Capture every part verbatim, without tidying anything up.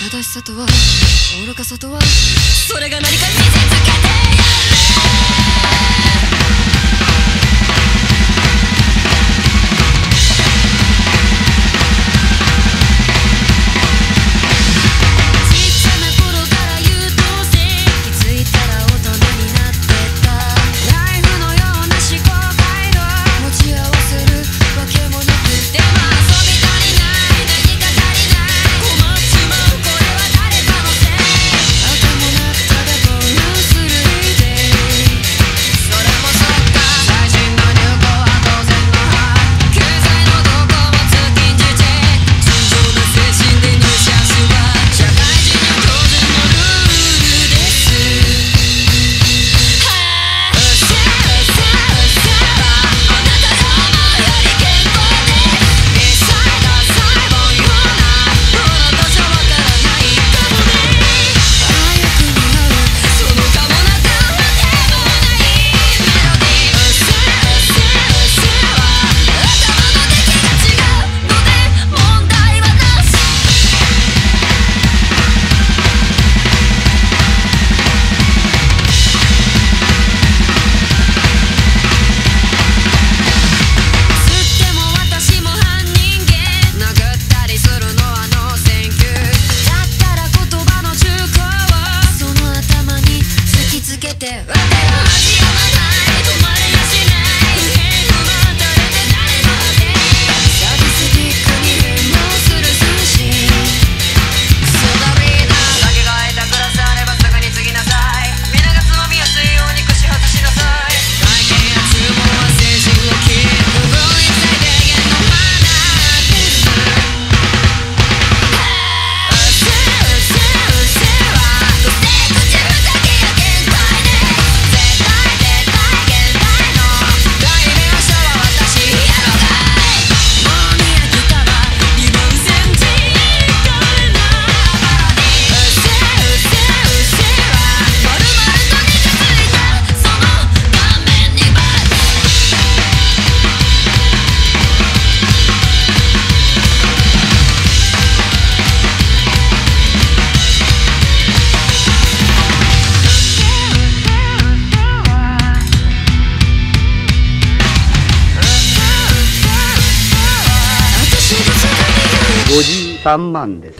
正しさとは愚かさとはそれが何か見せつけてやごじゅうさんまんです。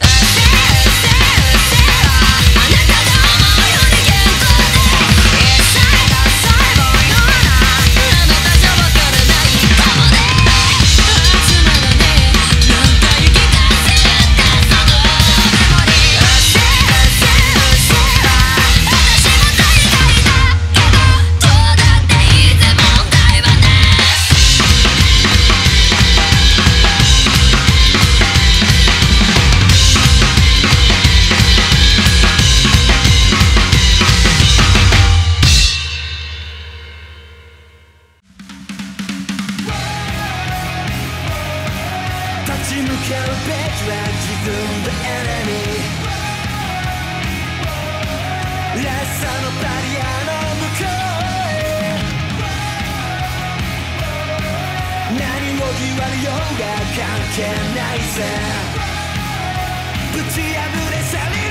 立ち向かうべきは自分のエネミーらしさのバリアの向こうへ何を言われようが関係ないぜぶち破れ去り